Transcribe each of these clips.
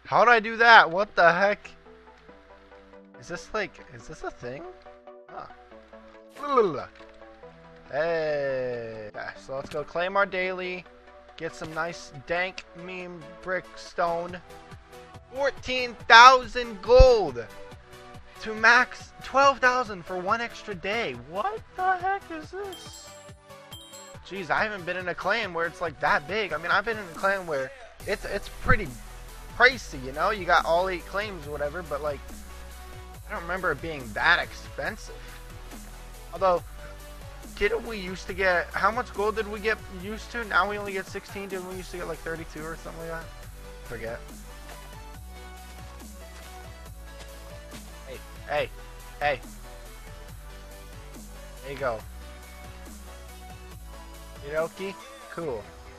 How did I do that? What the heck? Is this a thing? Huh. Hey. Yeah, so let's go claim our daily. Get some nice dank meme brick stone. 14,000 gold. To max 12,000 for one extra day. What the heck is this? Jeez, I haven't been in a clan where it's like that big. I mean, I've been in a clan where it's pretty pricey, you know? You got all 8 claims or whatever, but like, I don't remember it being that expensive. Although, didn't we used to get, how much gold did we get used to? Now we only get 16. Didn't we used to get like 32 or something like that? Forget. Hey, hey. There you go. Hiroki? Cool.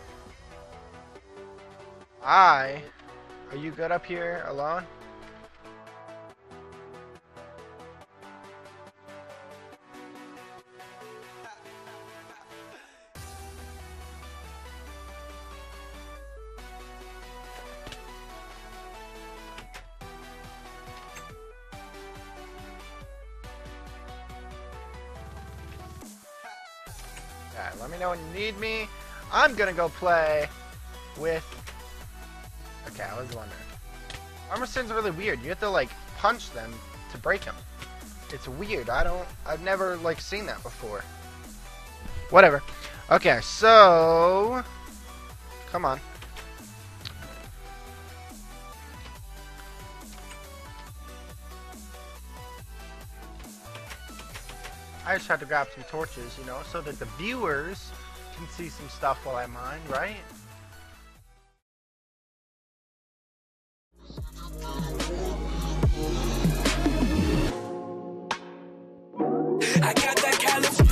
Are you good up here alone? Alright, let me know when you need me. I'm gonna go play with... Okay, I was wondering. Armor Sand's really weird. You have to, like, punch them to break them. It's weird. I've never, like, seen that before. Whatever. Okay, so... Come on. I just had to grab some torches, you know, so that the viewers can see some stuff while I mine, right? I got that California.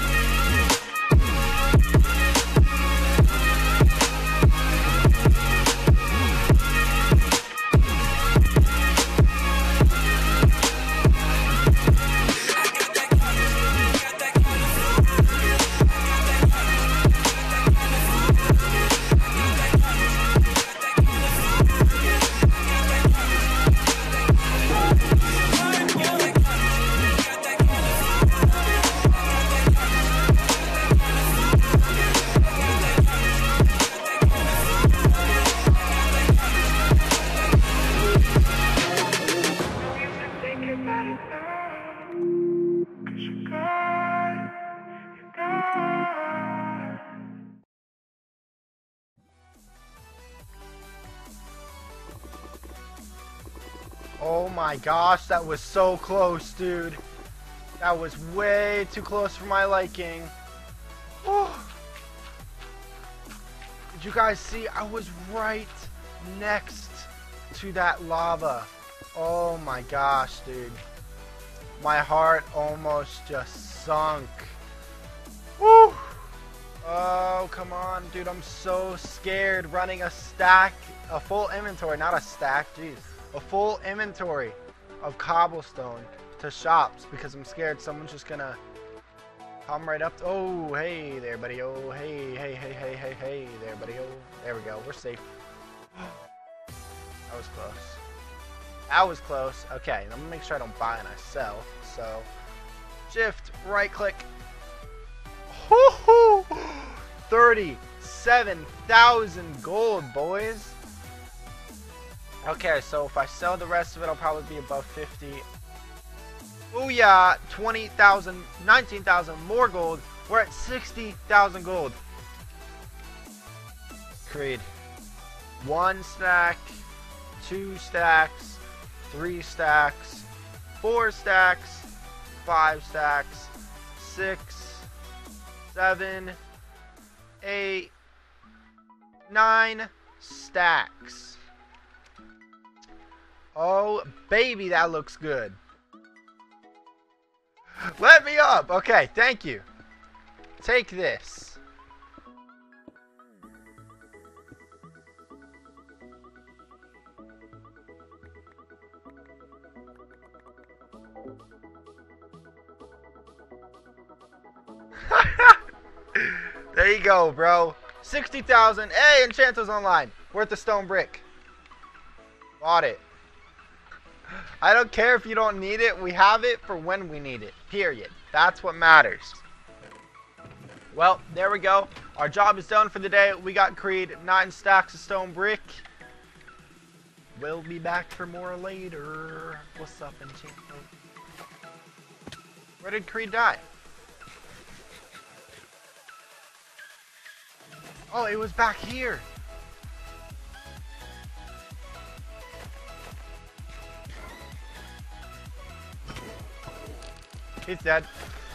Oh my gosh, that was so close, dude. That was way too close for my liking. Oh. Did you guys see? I was right next to that lava. Oh my gosh, dude. My heart almost just sunk. Woo! Oh, come on, dude. I'm so scared running a full inventory, not a stack, jeez. A full inventory of cobblestone to shops because I'm scared someone's just gonna come right up to, oh, hey there, buddy. Oh, hey there, buddy. Oh, there we go. We're safe. That was close. That was close. Okay, I'm gonna make sure I don't buy and I sell. So, shift, right click. 37,000 gold, boys. Okay, so if I sell the rest of it, I'll probably be above 50. Oh yeah, 20,000, 19,000 more gold. We're at 60,000 gold. Creed. 1 stack, 2 stacks, 3 stacks, 4 stacks, 5 stacks, 6, 7, 8, 9 stacks. Oh, baby, that looks good. Let me up. Okay, thank you. Take this. There you go, bro. 60,000. Hey, Enchanto's online. Worth a stone brick. Bought it. I don't care if you don't need it. We have it for when we need it. Period. That's what matters. Well, there we go. Our job is done for the day. We got Creed 9 stacks of stone brick. We'll be back for more later. What's up, Enchanto? Where did Creed die? Oh, it was back here. He's dead.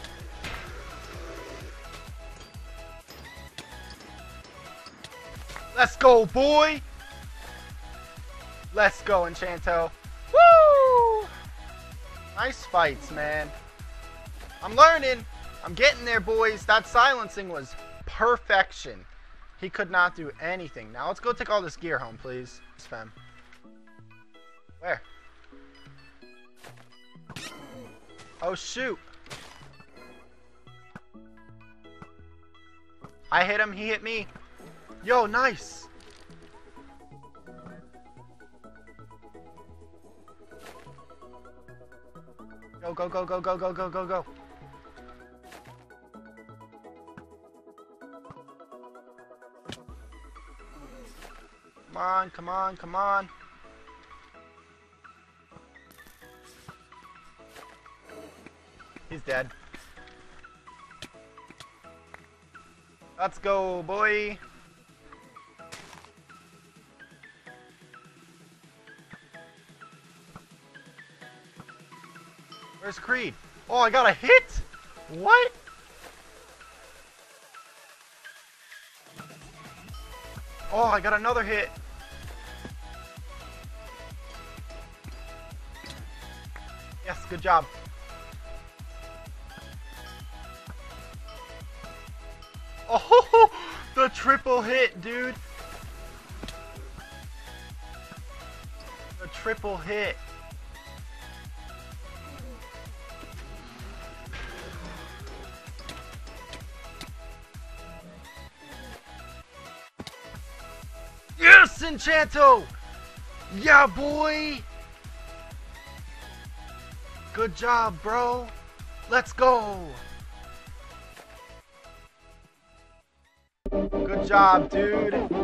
Let's go, boy! Let's go, Enchanto. Woo! Nice fights, man. I'm learning. I'm getting there, boys. That silencing was perfection. He could not do anything. Now, let's go take all this gear home, please. Fam. Where? Oh, shoot. I hit him. He hit me. Yo, nice. Go, go, go, go, go, go, go, go, go. Come on, come on, come on. He's dead. Let's go, boy. Where's Creed? Oh, I got a hit? What? Oh, I got another hit. Yes, good job. Oh, the triple hit, dude. The triple hit. Yes, Enchanto! Yeah, boy! Good job, bro. Let's go. Good job, dude.